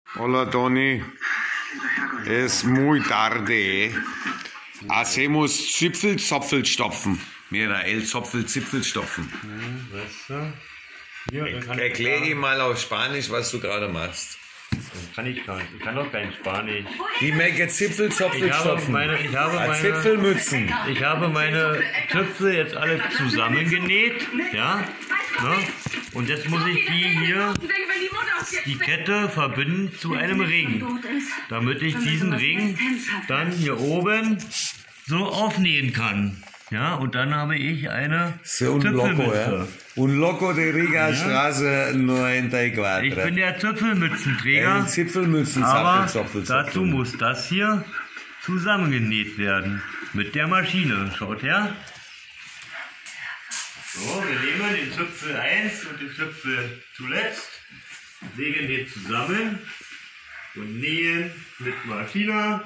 Hola Toni, es muy tarde. Hacemos Zipfelzopfelstopfen. Michael, Zopfelzipfelstopfen. Weißt du? Hier, Erklär ihm mal auf Spanisch, was du gerade machst. Das kann ich gar nicht. Ich kann doch kein Spanisch. Die Mecke Zipfelzopfelstopfen. Zipfelmützen. Ich habe meine Zipfel jetzt alle zusammengenäht. Ja? Ne? Und jetzt muss ich die Kette verbinden zu einem Ring. Damit ich diesen Ring dann hier oben so aufnähen kann. Ja, und dann habe ich eine Zipfelmütze. Un loco de Riga Straße 94. Ich bin der Zipfelmützenträger, aber dazu muss das hier zusammengenäht werden. Mit der Maschine. Schaut her. So, wir nehmen den Zipfel 1 und den Zipfel zuletzt, legen den zusammen und nähen mit Maschine.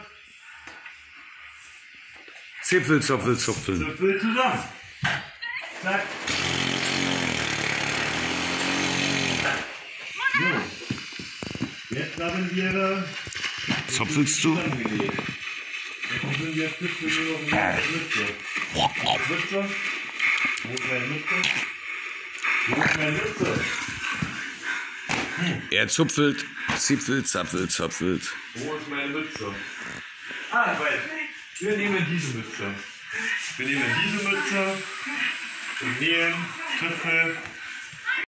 Zipfel zusammen. Zack. So. Jetzt haben wir Zopfelst du? Jetzt müssen wir Zipfel nur noch eine Mütze. Mütze. Wo ist meine Mütze? Wo ist meine Mütze? Er zupfelt, zopfelt. Wo ist meine Mütze? Ah, ich weiß. Wir nehmen diese Mütze. Wir nehmen diese Mütze und nähen Zipfel